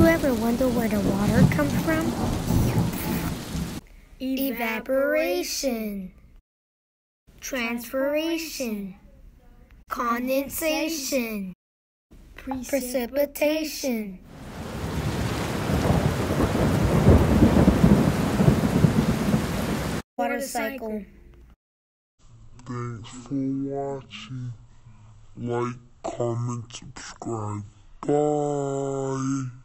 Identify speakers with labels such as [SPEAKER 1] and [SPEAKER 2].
[SPEAKER 1] you ever wonder where the water comes from? Evaporation, transpiration, condensation, precipitation. Water cycle.
[SPEAKER 2] Thanks for watching. Like, comment, subscribe. Bye.